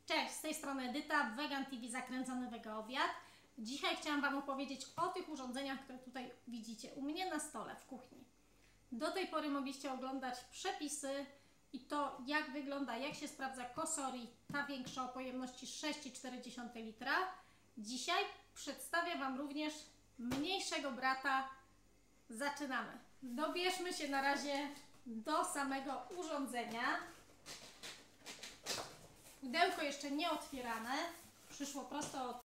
Cześć, z tej strony Edyta, Vegan TV Zakręcony Wega Obiad. Dzisiaj chciałam Wam opowiedzieć o tych urządzeniach, które tutaj widzicie u mnie na stole w kuchni. Do tej pory mogliście oglądać przepisy i to, jak wygląda, jak się sprawdza Cosori, ta większa o pojemności 6,4 litra. Dzisiaj przedstawię Wam również mniejszego brata. Zaczynamy. Dobierzmy się na razie do samego urządzenia. Pudełko jeszcze nie otwierane, przyszło prosto od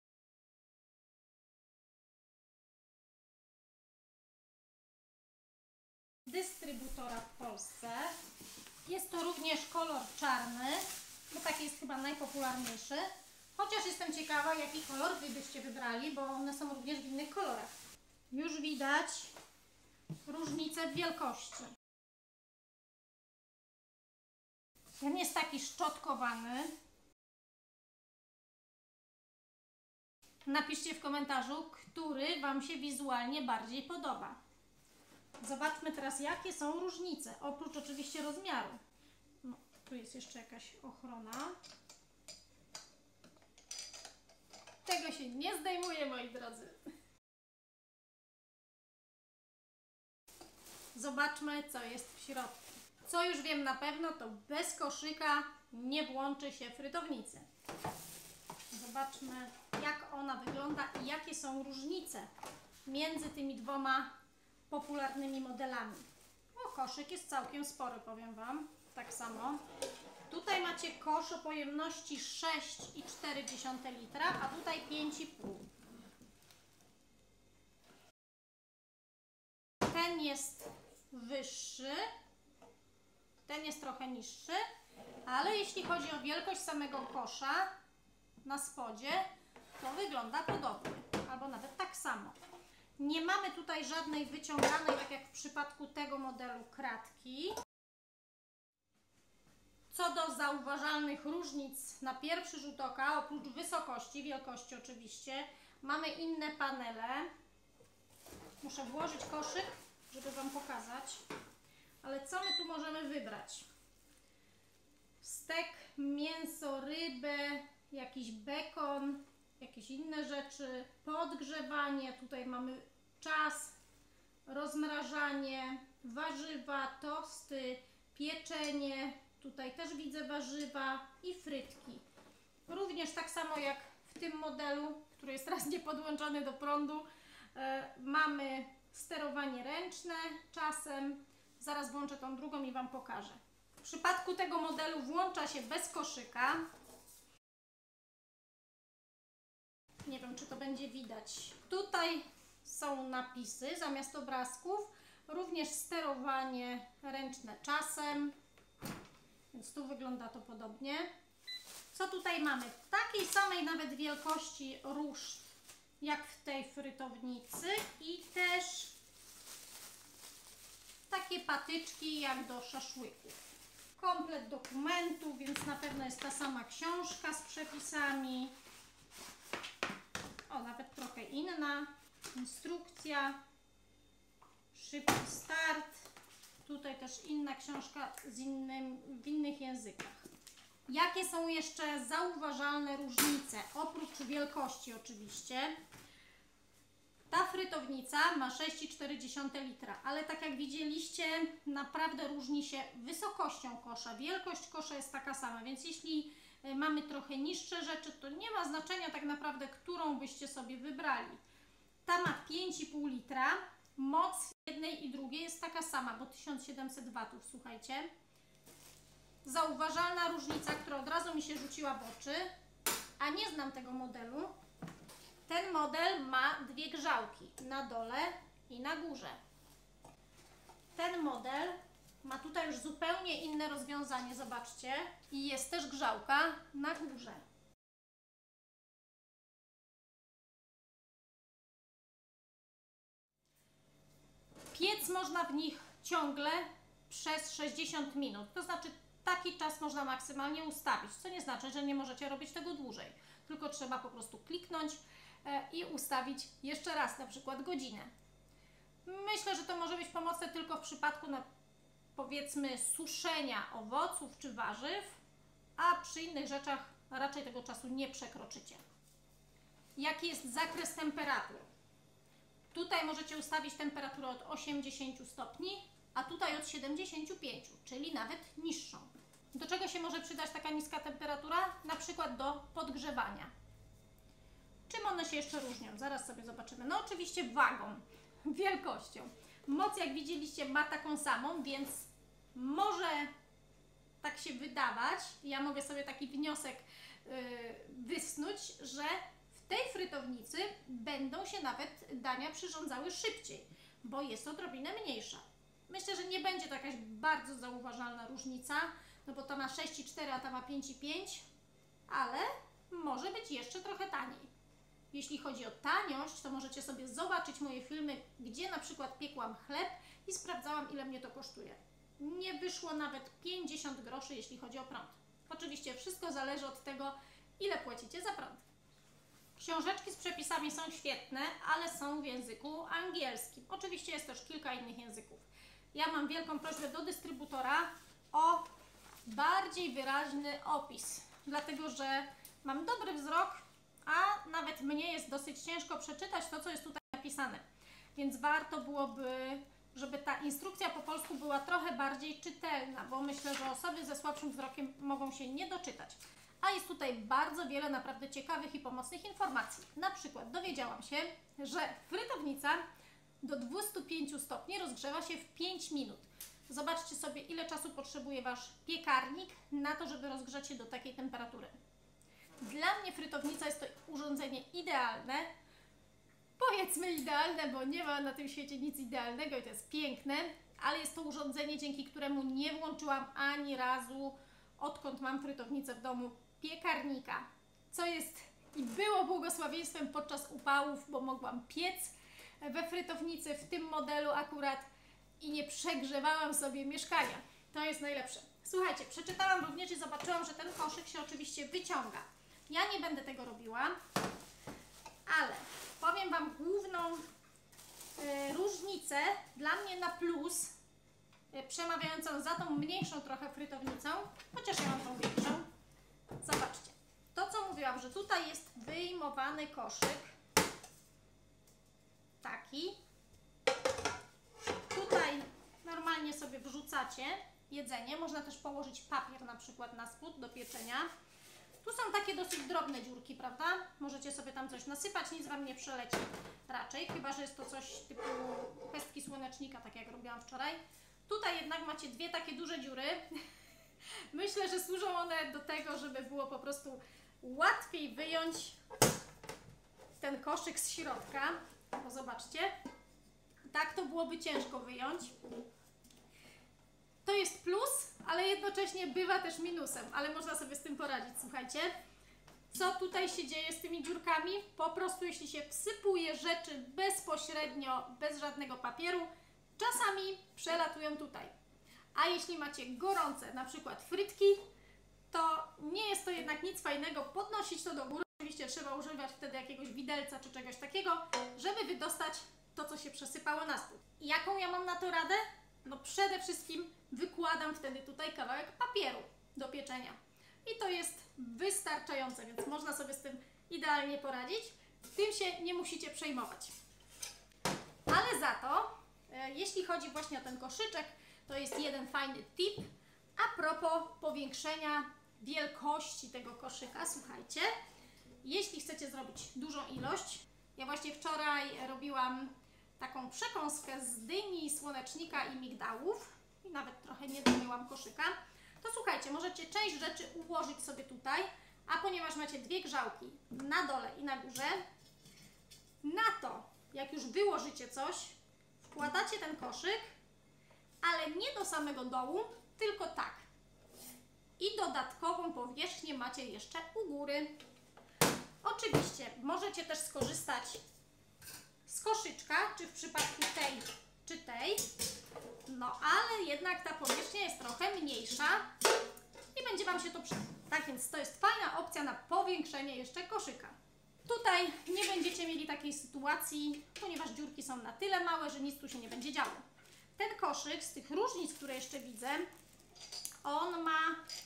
dystrybutora w Polsce. Jest to również kolor czarny, bo taki jest chyba najpopularniejszy. Chociaż jestem ciekawa, jaki kolor Wy byście wybrali, bo one są również w innych kolorach. Już widać różnicę w wielkości. Ten jest taki szczotkowany. Napiszcie w komentarzu, który Wam się wizualnie bardziej podoba. Zobaczmy teraz, jakie są różnice, oprócz oczywiście rozmiaru. No, tu jest jeszcze jakaś ochrona. Tego się nie zdejmuje, moi drodzy. Zobaczmy, co jest w środku. Co już wiem na pewno, to bez koszyka nie włączy się frytownicy. Zobaczmy, jak ona wygląda i jakie są różnice między tymi dwoma popularnymi modelami. O, koszyk jest całkiem spory, powiem Wam. Tak samo. Tutaj macie kosz o pojemności 6,4 litra, a tutaj 5,5. Ten jest wyższy, ten jest trochę niższy, ale jeśli chodzi o wielkość samego kosza na spodzie, to wygląda podobnie, albo nawet tak samo. Nie mamy tutaj żadnej wyciąganej, tak jak w przypadku tego modelu, kratki. Co do zauważalnych różnic na pierwszy rzut oka, oprócz wysokości, wielkości oczywiście, mamy inne panele. Muszę włożyć koszyk, żeby Wam pokazać. Ale co my tu możemy wybrać? Stek, mięso, rybę, jakiś bekon, jakieś inne rzeczy, podgrzewanie, tutaj mamy czas, rozmrażanie, warzywa, tosty, pieczenie, tutaj też widzę warzywa i frytki. Również tak samo jak w tym modelu, który jest teraz niepodłączony do prądu, mamy sterowanie ręczne czasem. Zaraz włączę tą drugą i Wam pokażę. W przypadku tego modelu włącza się bez koszyka. Nie wiem, czy to będzie widać. Tutaj są napisy zamiast obrazków. Również sterowanie ręczne czasem. Więc tu wygląda to podobnie. Co tutaj mamy? Takiej samej nawet wielkości ruszt jak w tej frytownicy i też takie patyczki jak do szaszłyków. Komplet dokumentu, więc na pewno jest ta sama książka z przepisami. O, nawet trochę inna. Instrukcja. Szybki start. Tutaj też inna książka w innych językach. Jakie są jeszcze zauważalne różnice? Oprócz wielkości oczywiście. Ta frytownica ma 6,4 litra, ale tak jak widzieliście, naprawdę różni się wysokością kosza. Wielkość kosza jest taka sama, więc jeśli mamy trochę niższe rzeczy, to nie ma znaczenia tak naprawdę, którą byście sobie wybrali. Ta ma 5,5 litra, moc jednej i drugiej jest taka sama, bo 1700 watów, słuchajcie. Zauważalna różnica, która od razu mi się rzuciła w oczy, a nie znam tego modelu. Ten model ma dwie grzałki, na dole i na górze. Ten model ma tutaj już zupełnie inne rozwiązanie, zobaczcie. I jest też grzałka na górze. Piec można w nich ciągle przez 60 minut, to znaczy taki czas można maksymalnie ustawić, co nie znaczy, że nie możecie robić tego dłużej, tylko trzeba po prostu kliknąć i ustawić jeszcze raz, na przykład godzinę. Myślę, że to może być pomocne tylko w przypadku powiedzmy suszenia owoców czy warzyw, a przy innych rzeczach a raczej tego czasu nie przekroczycie. Jaki jest zakres temperatur? Tutaj możecie ustawić temperaturę od 80 stopni, a tutaj od 75, czyli nawet niższą. Do czego się może przydać taka niska temperatura? Na przykład do podgrzewania. Czym one się jeszcze różnią? Zaraz sobie zobaczymy. No oczywiście wagą, wielkością. Moc, jak widzieliście, ma taką samą, więc może tak się wydawać, ja mogę sobie taki wniosek wysnuć, że w tej frytownicy będą się nawet dania przyrządzały szybciej, bo jest odrobinę mniejsza. Myślę, że nie będzie to jakaś bardzo zauważalna różnica, no bo ta ma 6,4, a ta ma 5,5, ale może być jeszcze trochę taniej. Jeśli chodzi o taniość, to możecie sobie zobaczyć moje filmy, gdzie na przykład piekłam chleb i sprawdzałam, ile mnie to kosztuje. Nie wyszło nawet 50 groszy, jeśli chodzi o prąd. Oczywiście wszystko zależy od tego, ile płacicie za prąd. Książeczki z przepisami są świetne, ale są w języku angielskim. Oczywiście jest też kilka innych języków. Ja mam wielką prośbę do dystrybutora o bardziej wyraźny opis, dlatego że mam dobry wzrok, a nawet mnie jest dosyć ciężko przeczytać to, co jest tutaj napisane. Więc warto byłoby, żeby ta instrukcja po polsku była trochę bardziej czytelna, bo myślę, że osoby ze słabszym wzrokiem mogą się nie doczytać. A jest tutaj bardzo wiele naprawdę ciekawych i pomocnych informacji. Na przykład dowiedziałam się, że frytownica do 205 stopni rozgrzewa się w 5 minut. Zobaczcie sobie, ile czasu potrzebuje Wasz piekarnik na to, żeby rozgrzać się do takiej temperatury. Dla mnie frytownica jest to urządzenie idealne. Powiedzmy idealne, bo nie ma na tym świecie nic idealnego i to jest piękne, ale jest to urządzenie, dzięki któremu nie włączyłam ani razu, odkąd mam frytownicę w domu, piekarnika, co jest i było błogosławieństwem podczas upałów, bo mogłam piec we frytownicy w tym modelu akurat i nie przegrzewałam sobie mieszkania. To jest najlepsze. Słuchajcie, przeczytałam również i zobaczyłam, że ten koszyk się oczywiście wyciąga. Ja nie będę tego robiła, ale powiem Wam główną różnicę dla mnie na plus, przemawiającą za tą mniejszą trochę frytownicą, chociaż ja mam tą większą. Zobaczcie, to co mówiłam, że tutaj jest wyjmowany koszyk, taki. Tutaj normalnie sobie wrzucacie jedzenie, można też położyć papier na przykład na spód do pieczenia. Tu są takie dosyć drobne dziurki, prawda? Możecie sobie tam coś nasypać, nic Wam nie przeleci raczej, chyba że jest to coś typu pestki słonecznika, tak jak robiłam wczoraj. Tutaj jednak macie dwie takie duże dziury. Myślę, że służą one do tego, żeby było po prostu łatwiej wyjąć ten koszyk z środka. Bo zobaczcie, tak to byłoby ciężko wyjąć. To jest plus, ale jednocześnie bywa też minusem, ale można sobie z tym poradzić. Słuchajcie, co tutaj się dzieje z tymi dziurkami? Po prostu jeśli się wsypuje rzeczy bezpośrednio, bez żadnego papieru, czasami przelatują tutaj. A jeśli macie gorące, na przykład frytki, to nie jest to jednak nic fajnego podnosić to do góry. Oczywiście trzeba używać wtedy jakiegoś widelca czy czegoś takiego, żeby wydostać to, co się przesypało na stół. I jaką ja mam na to radę? No przede wszystkim wykładam wtedy tutaj kawałek papieru do pieczenia. I to jest wystarczające, więc można sobie z tym idealnie poradzić. Tym się nie musicie przejmować. Ale za to, jeśli chodzi właśnie o ten koszyczek, to jest jeden fajny tip a propos powiększenia wielkości tego koszyka. Słuchajcie, jeśli chcecie zrobić dużą ilość, ja właśnie wczoraj robiłam taką przekąskę z dyni, słonecznika i migdałów i nawet trochę nie domyłam koszyka, to słuchajcie, możecie część rzeczy ułożyć sobie tutaj, a ponieważ macie dwie grzałki na dole i na górze, na to, jak już wyłożycie coś, wkładacie ten koszyk, ale nie do samego dołu, tylko tak. I dodatkową powierzchnię macie jeszcze u góry. Oczywiście możecie też skorzystać z koszyczka, czy w przypadku tej, czy tej. No ale jednak ta powierzchnia jest trochę mniejsza i będzie Wam się to przydać. Tak więc to jest fajna opcja na powiększenie jeszcze koszyka. Tutaj nie będziecie mieli takiej sytuacji, ponieważ dziurki są na tyle małe, że nic tu się nie będzie działo. Ten koszyk, z tych różnic, które jeszcze widzę, on ma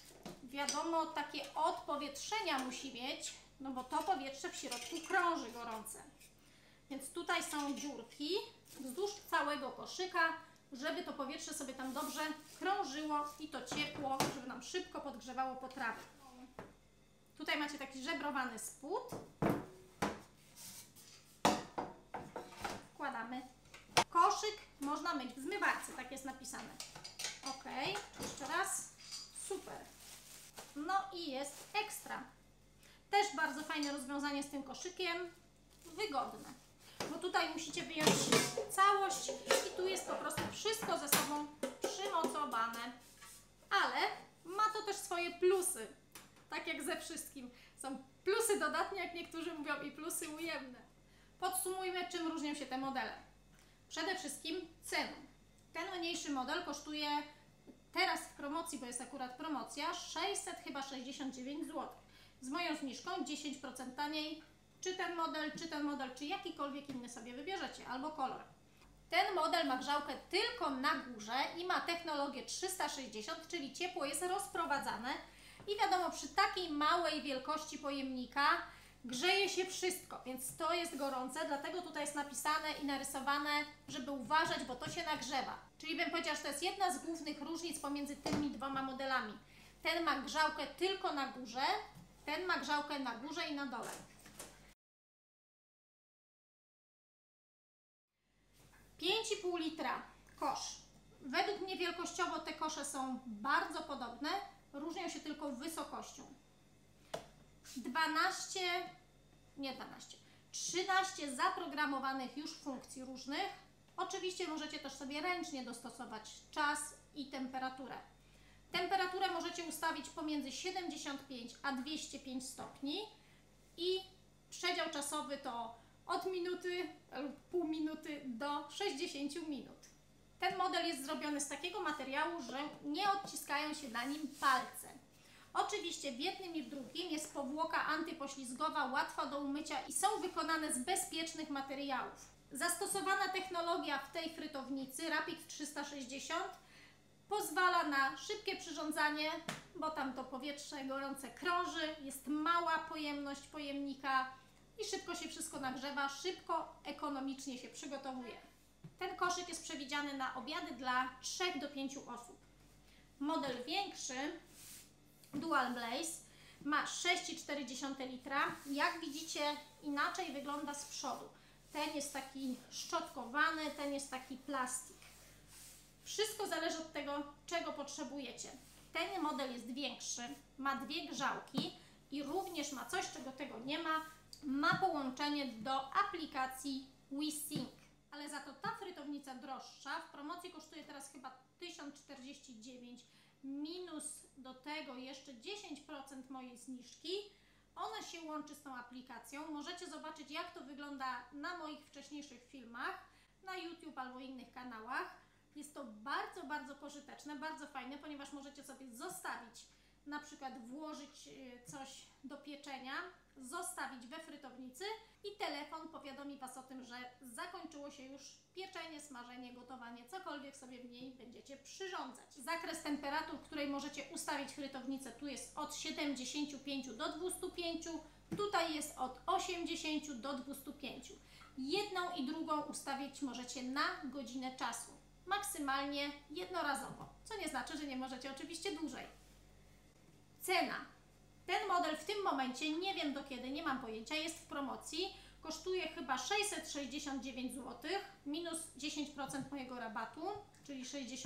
wiadomo, takie odpowietrzenia musi mieć, no bo to powietrze w środku krąży gorące. Więc tutaj są dziurki wzdłuż całego koszyka, żeby to powietrze sobie tam dobrze krążyło i to ciepło, żeby nam szybko podgrzewało potrawy. Tutaj macie taki żebrowany spód. Wkładamy. Koszyk można myć w zmywarce, tak jest napisane. Ok, jeszcze raz. Super. No i jest ekstra. Też bardzo fajne rozwiązanie z tym koszykiem. Wygodne. Bo tutaj musicie wyjąć całość i tu jest po prostu wszystko ze sobą przymocowane. Ale ma to też swoje plusy. Tak jak ze wszystkim. Są plusy dodatnie, jak niektórzy mówią, i plusy ujemne. Podsumujmy, czym różnią się te modele. Przede wszystkim ceną. Ten mniejszy model kosztuje teraz w promocji, bo jest akurat promocja, 669 zł. Z moją zniżką 10% taniej. Czy ten model, czy jakikolwiek inny sobie wybierzecie, albo kolor. Ten model ma grzałkę tylko na górze i ma technologię 360, czyli ciepło jest rozprowadzane. I wiadomo, przy takiej małej wielkości pojemnika grzeje się wszystko, więc to jest gorące, dlatego tutaj jest napisane i narysowane, żeby uważać, bo to się nagrzewa. Czyli bym powiedziała, że to jest jedna z głównych różnic pomiędzy tymi dwoma modelami. Ten ma grzałkę tylko na górze, ten ma grzałkę na górze i na dole. 5,5 litra kosz. Według mnie wielkościowo te kosze są bardzo podobne, różnią się tylko wysokością. 13 zaprogramowanych już funkcji różnych. Oczywiście możecie też sobie ręcznie dostosować czas i temperaturę. Temperaturę możecie ustawić pomiędzy 75 a 205 stopni i przedział czasowy to od minuty lub pół minuty do 60 minut. Ten model jest zrobiony z takiego materiału, że nie odciskają się na nim palce. Oczywiście w jednym i w drugim jest powłoka antypoślizgowa, łatwa do umycia i są wykonane z bezpiecznych materiałów. Zastosowana technologia w tej frytownicy Rapid 360 pozwala na szybkie przyrządzanie, bo tam to powietrze gorące krąży, jest mała pojemność pojemnika i szybko się wszystko nagrzewa, szybko, ekonomicznie się przygotowuje. Ten koszyk jest przewidziany na obiady dla 3 do 5 osób. Model większy, Dual Blaze, ma 6,4 litra. Jak widzicie, inaczej wygląda z przodu. Ten jest taki szczotkowany, ten jest taki plastik. Wszystko zależy od tego, czego potrzebujecie. Ten model jest większy, ma 2 grzałki i również ma coś, czego tego nie ma. Ma połączenie do aplikacji WeSync. Ale za to ta frytownica droższa w promocji kosztuje teraz chyba 1049, minus do tego jeszcze 10% mojej zniżki. Ona się łączy z tą aplikacją. Możecie zobaczyć, jak to wygląda na moich wcześniejszych filmach, na YouTube albo innych kanałach. Jest to bardzo, bardzo pożyteczne, bardzo fajne, ponieważ możecie sobie zostawić, na przykład włożyć coś do pieczenia, zostawić we frytownicy i telefon powiadomi Was o tym, że zakończyło się już pieczenie, smażenie, gotowanie, cokolwiek sobie w niej będziecie przyrządzać. Zakres temperatur, której możecie ustawić frytownicę, tu jest od 75 do 205, tutaj jest od 80 do 205. Jedną i drugą ustawić możecie na godzinę czasu, maksymalnie jednorazowo, co nie znaczy, że nie możecie oczywiście dłużej. Cena. Ten model w tym momencie, nie wiem do kiedy, nie mam pojęcia, jest w promocji. Kosztuje chyba 669 zł, minus 10% mojego rabatu, czyli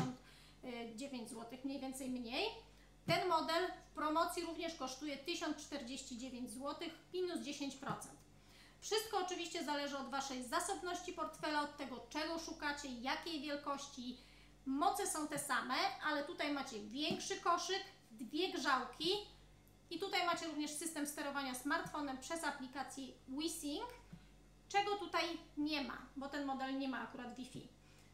69 zł, mniej więcej mniej. Ten model w promocji również kosztuje 1049 zł, minus 10%. Wszystko oczywiście zależy od Waszej zasobności portfela, od tego, czego szukacie, jakiej wielkości. Moce są te same, ale tutaj macie większy koszyk, 2 grzałki i tutaj macie również system sterowania smartfonem przez aplikację WeSync, czego tutaj nie ma, bo ten model nie ma akurat Wi-Fi.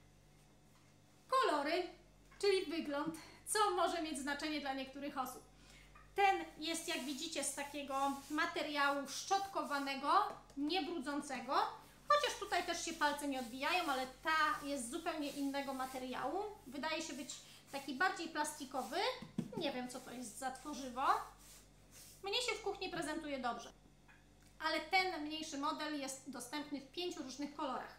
Kolory, czyli wygląd, co może mieć znaczenie dla niektórych osób. Ten jest, jak widzicie, z takiego materiału szczotkowanego, niebrudzącego, chociaż tutaj też się palce nie odbijają, ale ta jest z zupełnie innego materiału. Wydaje się być taki bardziej plastikowy. Nie wiem, co to jest za tworzywo. Mnie się w kuchni prezentuje dobrze. Ale ten mniejszy model jest dostępny w 5 różnych kolorach.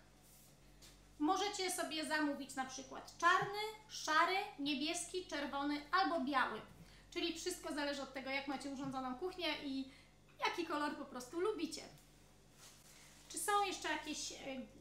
Możecie sobie zamówić na przykład czarny, szary, niebieski, czerwony albo biały. Czyli wszystko zależy od tego, jak macie urządzoną kuchnię i jaki kolor po prostu lubicie. Czy są jeszcze jakieś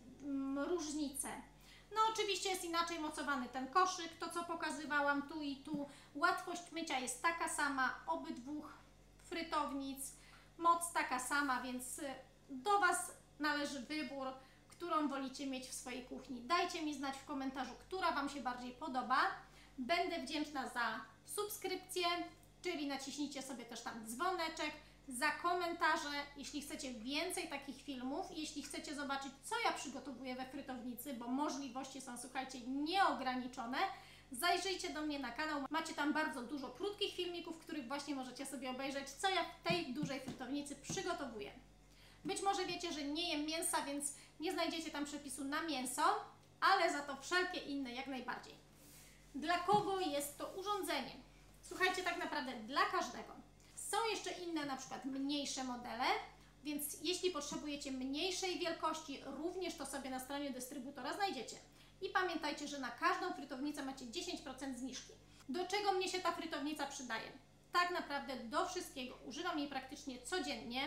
różnice? No oczywiście jest inaczej mocowany ten koszyk, to co pokazywałam tu i tu. Łatwość mycia jest taka sama, obydwu frytownic, moc taka sama, więc do Was należy wybór, którą wolicie mieć w swojej kuchni. Dajcie mi znać w komentarzu, która Wam się bardziej podoba. Będę wdzięczna za subskrypcję, czyli naciśnijcie sobie też tam dzwoneczek, za komentarze, jeśli chcecie więcej takich filmów, jeśli chcecie zobaczyć, co ja przygotowuję we frytownicy, bo możliwości są, słuchajcie, nieograniczone. Zajrzyjcie do mnie na kanał, macie tam bardzo dużo krótkich filmików, w których właśnie możecie sobie obejrzeć, co ja w tej dużej frytownicy przygotowuję. Być może wiecie, że nie jem mięsa, więc nie znajdziecie tam przepisu na mięso, ale za to wszelkie inne jak najbardziej. Dla kogo jest to urządzenie? Słuchajcie, tak naprawdę dla każdego. Są jeszcze inne, na przykład mniejsze modele, więc jeśli potrzebujecie mniejszej wielkości, również to sobie na stronie dystrybutora znajdziecie. I pamiętajcie, że na każdą frytownicę macie 10% zniżki. Do czego mnie się ta frytownica przydaje? Tak naprawdę do wszystkiego. Używam jej praktycznie codziennie.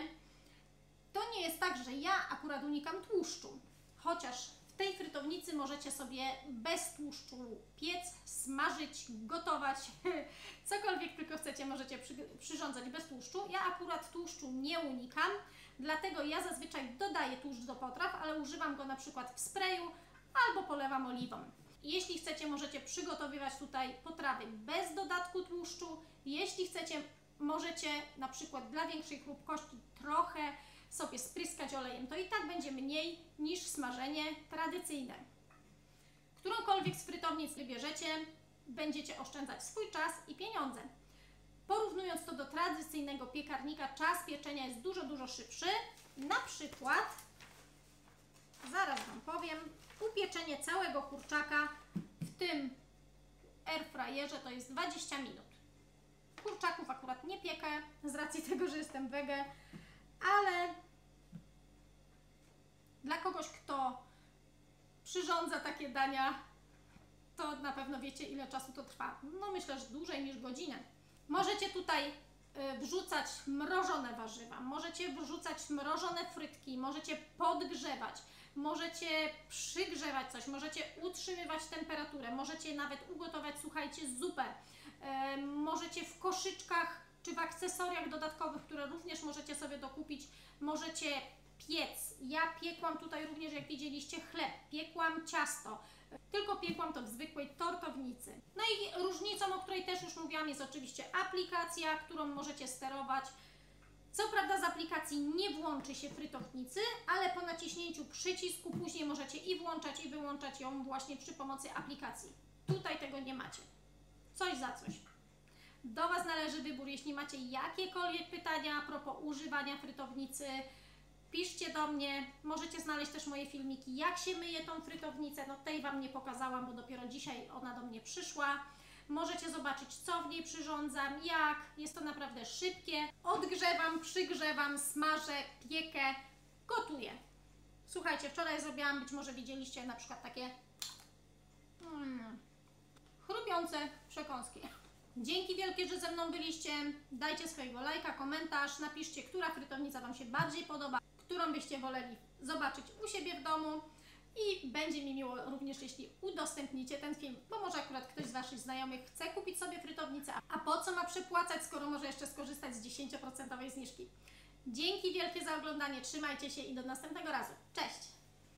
To nie jest tak, że ja akurat unikam tłuszczu, chociaż w tej frytownicy możecie sobie bez tłuszczu piec, smażyć, gotować, cokolwiek tylko chcecie, możecie przyrządzać bez tłuszczu. Ja akurat tłuszczu nie unikam, dlatego ja zazwyczaj dodaję tłuszcz do potraw, ale używam go na przykład w sprayu albo polewam oliwą. Jeśli chcecie, możecie przygotowywać tutaj potrawy bez dodatku tłuszczu. Jeśli chcecie, możecie na przykład dla większej chrupkości trochę sobie spryskać olejem, to i tak będzie mniej niż smażenie tradycyjne. Którąkolwiek z frytownic wybierzecie, będziecie oszczędzać swój czas i pieniądze. Porównując to do tradycyjnego piekarnika, czas pieczenia jest dużo szybszy. Na przykład, zaraz Wam powiem, upieczenie całego kurczaka w tym airfryerze to jest 20 minut. Kurczaków akurat nie piekę z racji tego, że jestem wege, ale dla kogoś, kto przyrządza takie dania, to na pewno wiecie, ile czasu to trwa. No myślę, że dłużej niż godzinę. Możecie tutaj wrzucać mrożone warzywa, możecie wrzucać mrożone frytki, możecie podgrzewać, możecie przygrzewać coś, możecie utrzymywać temperaturę, możecie nawet ugotować, słuchajcie, zupę. Możecie w koszyczkach czy w akcesoriach dodatkowych, które również możecie sobie dokupić, możecie piec. Ja piekłam tutaj również, jak widzieliście, chleb, piekłam ciasto, tylko piekłam to w zwykłej tortownicy. No i różnicą, o której też już mówiłam, jest oczywiście aplikacja, którą możecie sterować. Co prawda z aplikacji nie włączy się frytownicy, ale po naciśnięciu przycisku później możecie i włączać, i wyłączać ją właśnie przy pomocy aplikacji. Tutaj tego nie macie. Coś za coś. Do Was należy wybór. Jeśli macie jakiekolwiek pytania a propos używania frytownicy, piszcie do mnie. Możecie znaleźć też moje filmiki, jak się myje tą frytownicę. No tej Wam nie pokazałam, bo dopiero dzisiaj ona do mnie przyszła. Możecie zobaczyć, co w niej przyrządzam, jak. Jest to naprawdę szybkie. Odgrzewam, przygrzewam, smażę, piekę, gotuję. Słuchajcie, wczoraj zrobiłam, być może widzieliście na przykład takie chrupiące przekąski. Dzięki wielkie, że ze mną byliście. Dajcie swojego lajka, komentarz, napiszcie, która frytownica Wam się bardziej podoba, którą byście woleli zobaczyć u siebie w domu. I będzie mi miło również, jeśli udostępnicie ten film, bo może akurat ktoś z Waszych znajomych chce kupić sobie frytownicę, a po co ma przepłacać, skoro może jeszcze skorzystać z 10% zniżki. Dzięki wielkie za oglądanie, trzymajcie się i do następnego razu. Cześć!